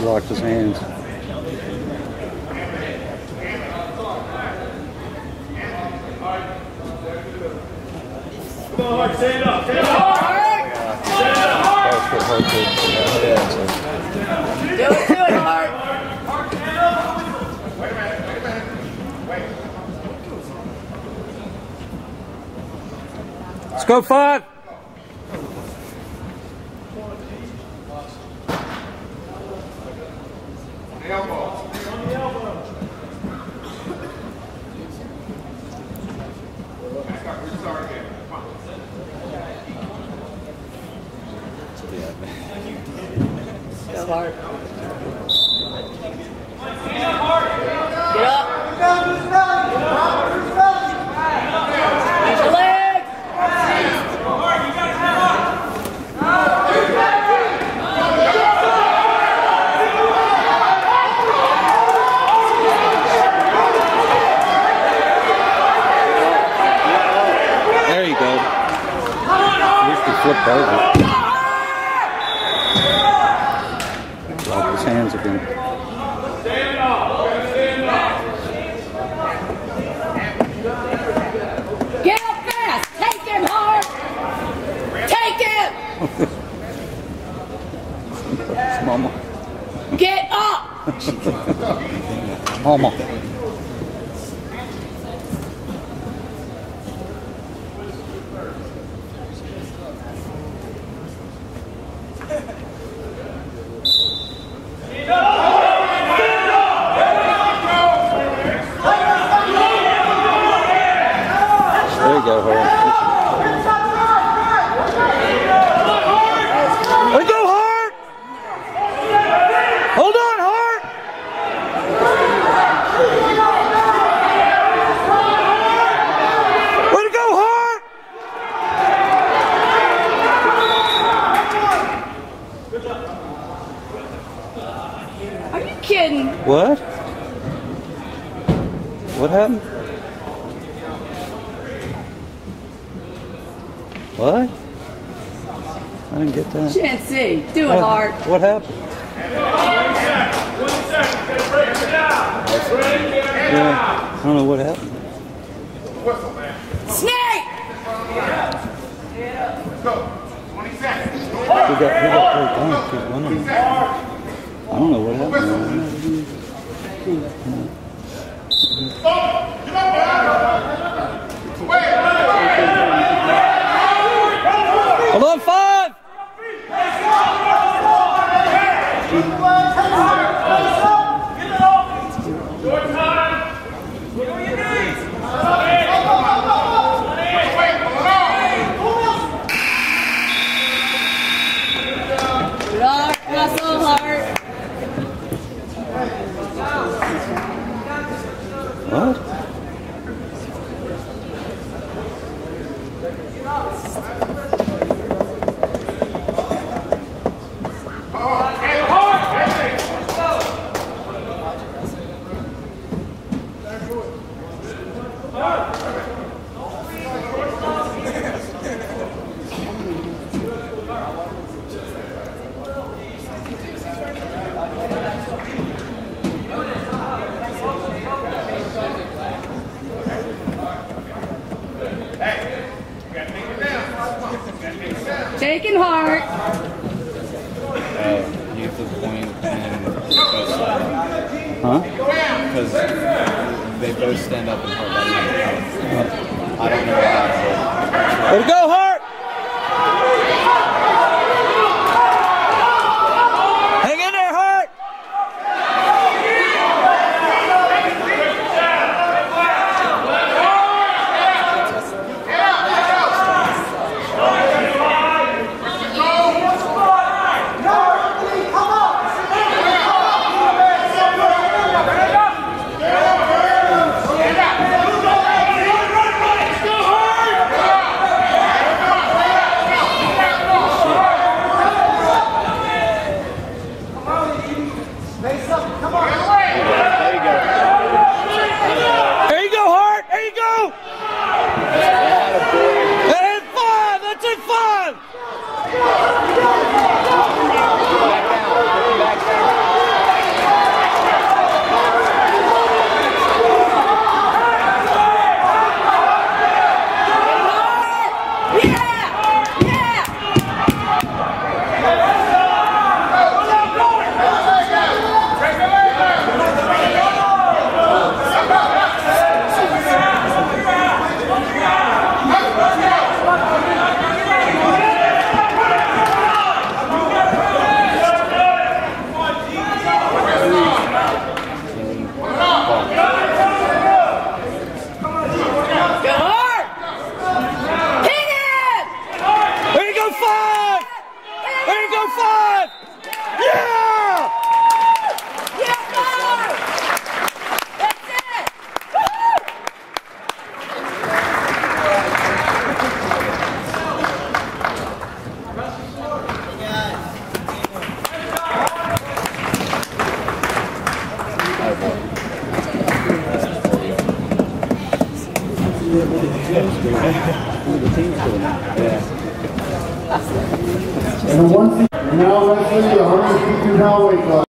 locked his hands. Stand up! Stand up! Do it, Hart! Wait a minute. Wait. Let's go 5. Elbow. Restart again. Come on. Go Hart. Get up. Use your leg. There you go. Used to flip over. Lock his hands again. Stand up. Stand up. Get up fast. Take him, Hart. Take him. Mama. Get up. Mama. There you go, Hart. There you go, Hart! Hold on, Hart! Way to go, Hart! Are you kidding? What? What happened? What? I didn't get that. Can't see. Do it, Hart. What happened? 1 second. Break it down. Break it down. Yeah, I don't know what happened. Whistle, man. Snake! Go. 20 seconds. He got played down. Keep running. I don't know what happened. Hold on, 5! Short time. Look on your knees. Wait, hold on. Good Hart. Hustle, Hart. What? Taking Hart. You have to point and both stand up. Huh? Because they both stand up and Hart doesn't have to. I don't know what that's. Way to go, Hart! Hang in there, Hart! There you go, Hart! There you go! That ain't 5! That's in 5! Back down. The team's doing that. Yeah. And now wrestling the 152 pound weight class.